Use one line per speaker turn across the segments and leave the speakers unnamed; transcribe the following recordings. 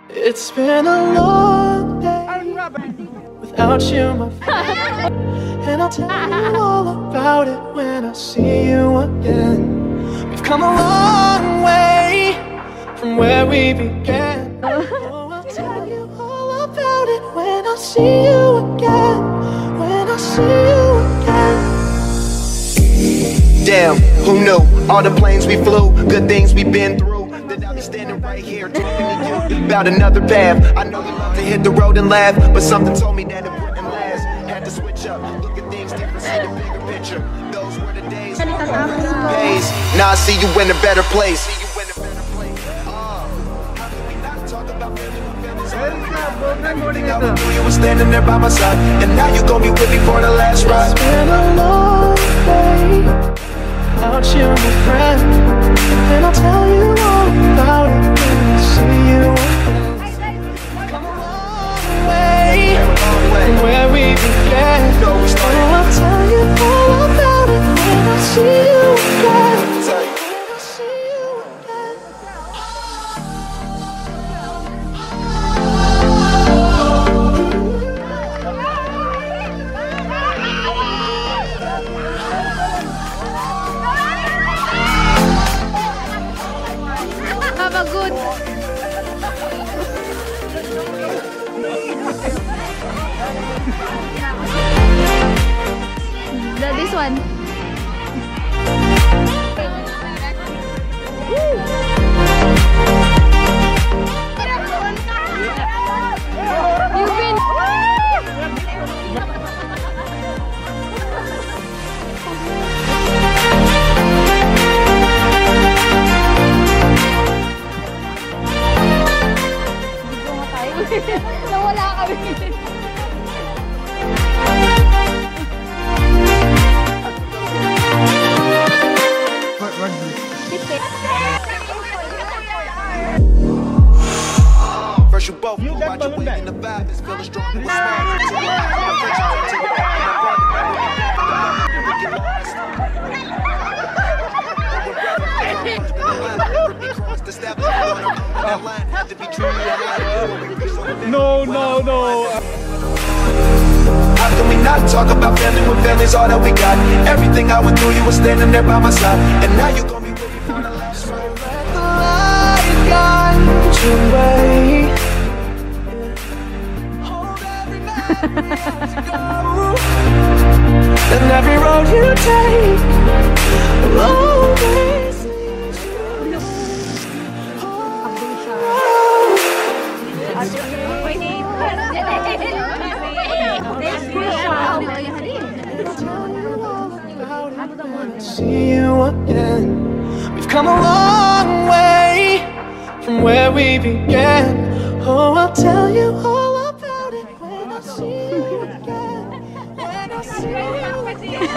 It's been a long day without you, my friend, and I'll tell you all about it when I see you again. We've come a long way from where we began. Oh, I'll tell you all about it when I see you again. When I see you again.
Damn, who knew? All the planes we flew, good things we've been through. Then I'll be standing right here talking to you about another path. I know you love to hit the road and laugh, but something told me that it wouldn't last. Had to switch up, look at things different, see the bigger picture. Those were the days. Now I see you in a better place. You were standing there by my side, and now you gon' be with me for the last ride.
It's been a long day without you, my friend, and I'll tell you all about it when I see you again. Come a long way from where we began. Oh, I'll tell you all about it when I see you again. When I see you again.
Have a good. This one. You've been. Nawala kami.
First you both go out your way, and the vibe is feeling strong. We're
No.
How can we not talk about family when family's all that we got? Everything I went through, you were standing there by my side, and now you gon' be with me for the last ride.
Let the light guide your way. Hold every memory as you go, and every road you take will always lead you. See you again. We've come a long way from where we began. Oh, I'll tell you all about it when I see you again. When I see you again.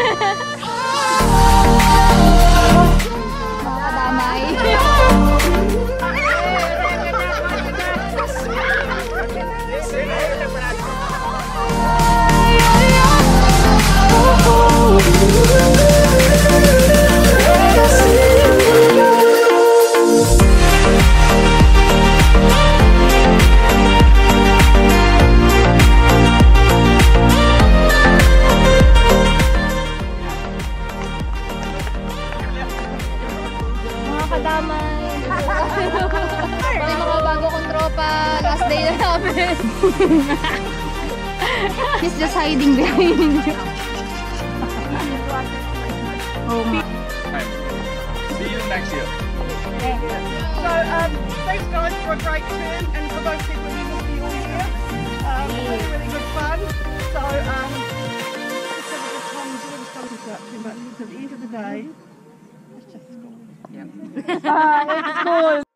May mga bago kong tropa. Last day na namin. He's just hiding behind you. Oh my.
See you next year.
So, thanks guys for a great turn, and for those people who will be all here. Really good fun. So, just have a good time, enjoy the sun without too much, because at the end of the day, it's just school. Yeah. It's school.